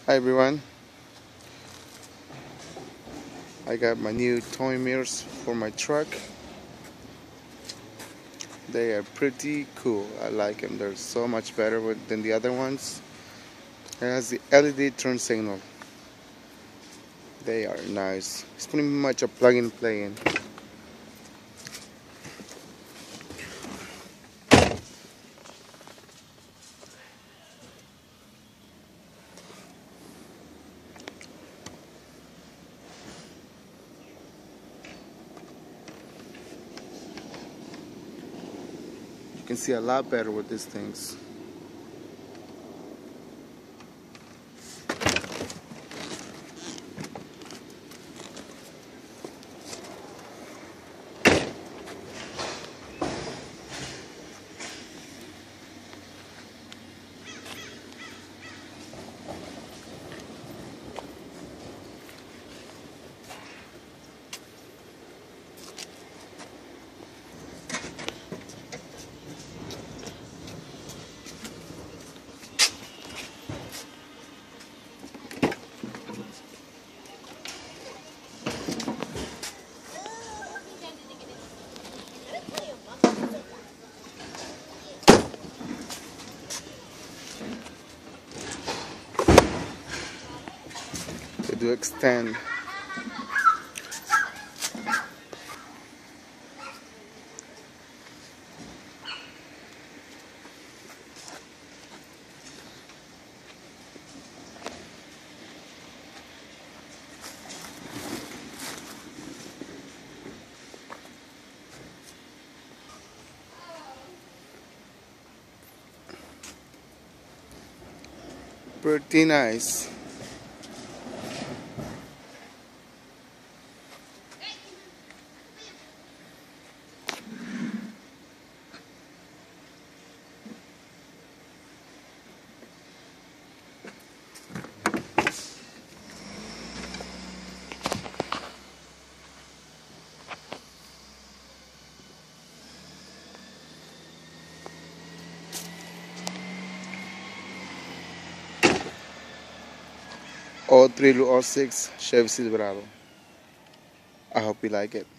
Hi everyone, I got my new toy mirrors for my truck. They are pretty cool. I like them. They're so much better than the other ones. It has the LED turn signal. They are nice. It's pretty much a plug and play in. You can see a lot better with these things. They do extend. Pretty nice. All 3 or 6 Chevy Silverado. I hope you like it.